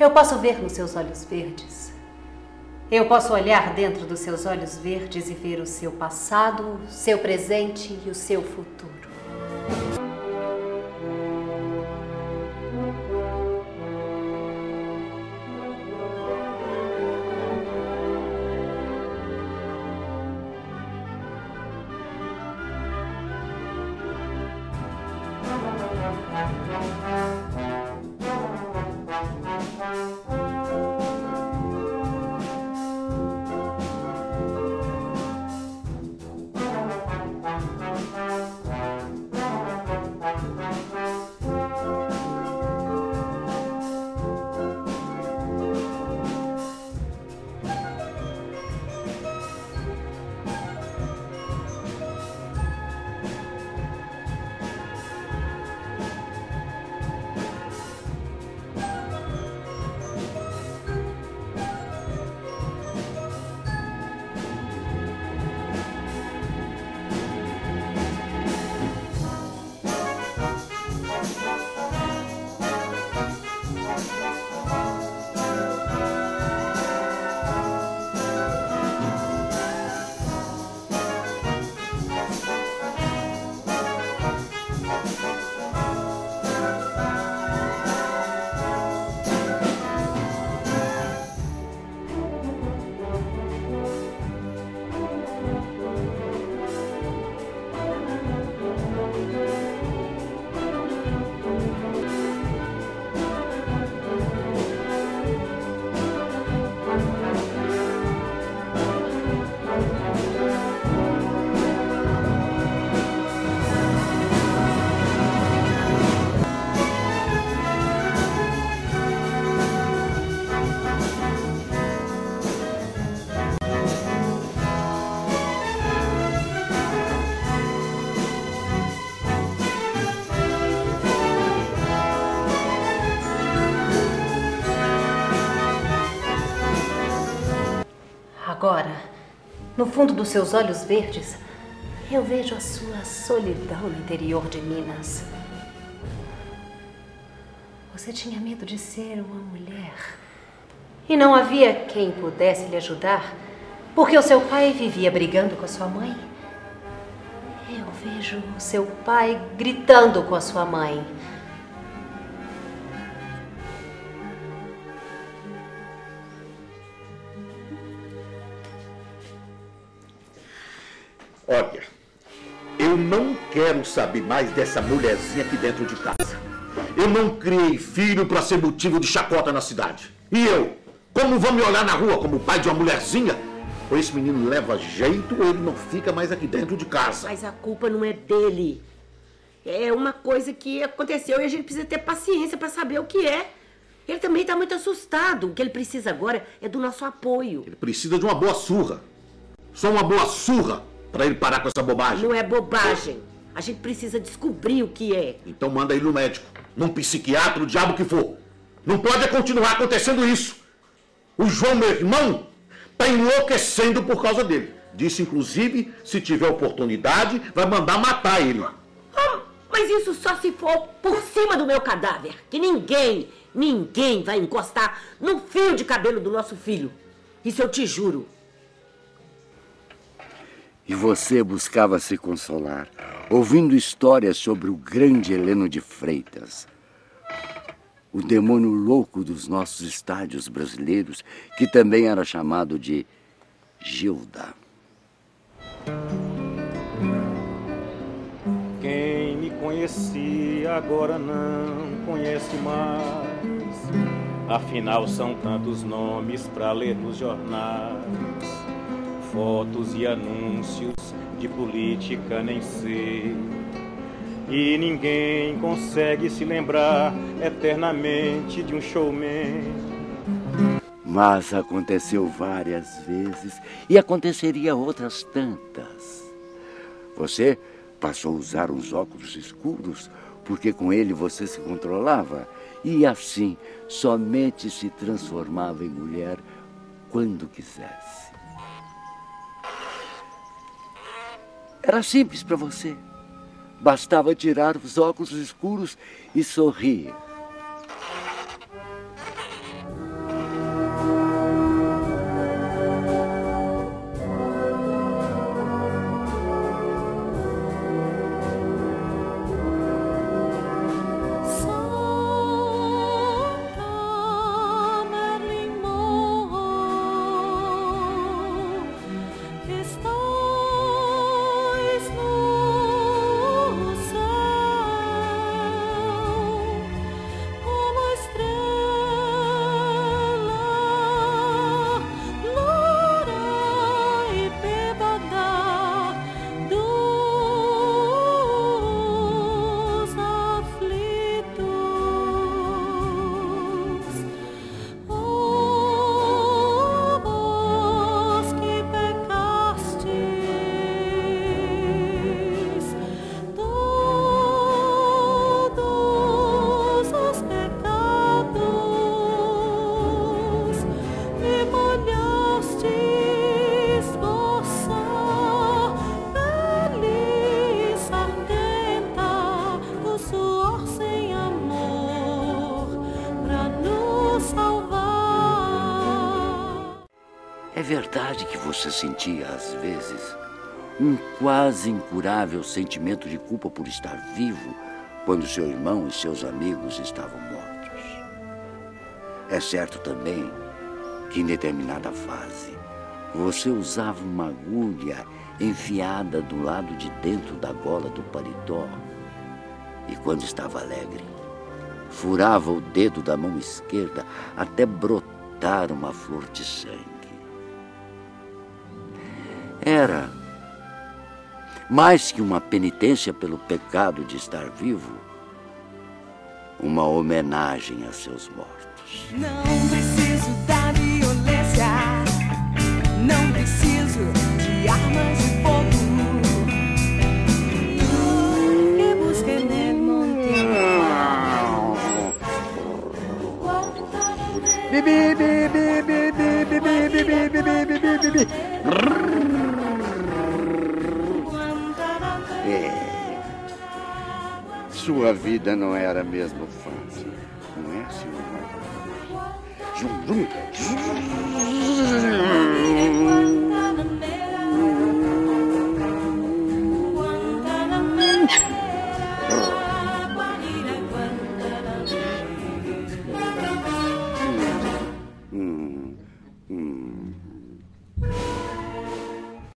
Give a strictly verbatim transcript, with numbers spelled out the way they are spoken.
Eu posso ver nos seus olhos verdes. Eu posso olhar dentro dos seus olhos verdes e ver o seu passado, o seu presente e o seu futuro. Agora, no fundo dos seus olhos verdes, eu vejo a sua solidão no interior de Minas. Você tinha medo de ser uma mulher. E não havia quem pudesse lhe ajudar, porque o seu pai vivia brigando com a sua mãe. Eu vejo o seu pai gritando com a sua mãe. Olha, eu não quero saber mais dessa mulherzinha aqui dentro de casa. Eu não criei filho para ser motivo de chacota na cidade. E eu, como vão me olhar na rua como pai de uma mulherzinha? Ou esse menino leva jeito ou ele não fica mais aqui dentro de casa. Mas a culpa não é dele. É uma coisa que aconteceu e a gente precisa ter paciência para saber o que é. Ele também está muito assustado. O que ele precisa agora é do nosso apoio. Ele precisa de uma boa surra. Só uma boa surra para ele parar com essa bobagem. Não é bobagem. A gente precisa descobrir o que é. Então manda ele no médico, num psiquiatra, o diabo que for. Não pode continuar acontecendo isso. O João, meu irmão, está enlouquecendo por causa dele. Disse, inclusive, se tiver oportunidade, vai mandar matar ele. Oh, mas isso só se for por cima do meu cadáver. Que ninguém, ninguém vai encostar no fio de cabelo do nosso filho. Isso eu te juro. E você buscava se consolar, ouvindo histórias sobre o grande Heleno de Freitas, o demônio louco dos nossos estádios brasileiros, que também era chamado de Gilda. Quem me conhecia agora não conhece mais. Afinal são tantos nomes para ler nos jornais. Fotos e anúncios de política nem sei. E ninguém consegue se lembrar eternamente de um showman. Mas aconteceu várias vezes e aconteceria outras tantas. Você passou a usar uns óculos escuros porque com ele você se controlava e assim somente se transformava em mulher quando quisesse. Era simples para você. Bastava tirar os óculos escuros e sorrir. verdade que você sentia, às vezes, um quase incurável sentimento de culpa por estar vivo quando seu irmão e seus amigos estavam mortos? É certo também que, em determinada fase, você usava uma agulha enfiada do lado de dentro da gola do paletó e, quando estava alegre, furava o dedo da mão esquerda até brotar uma flor de sangue. Era, mais que uma penitência pelo pecado de estar vivo, uma homenagem a seus mortos. Não preciso da violência, não preciso de armas de fogo. Que busque nel monte. Bibi, bibi, bibi, bibi, bibi, bibi, bibi, bibi. É. Sua vida não era mesmo fácil, não é, senhor? Zum, zum, zum.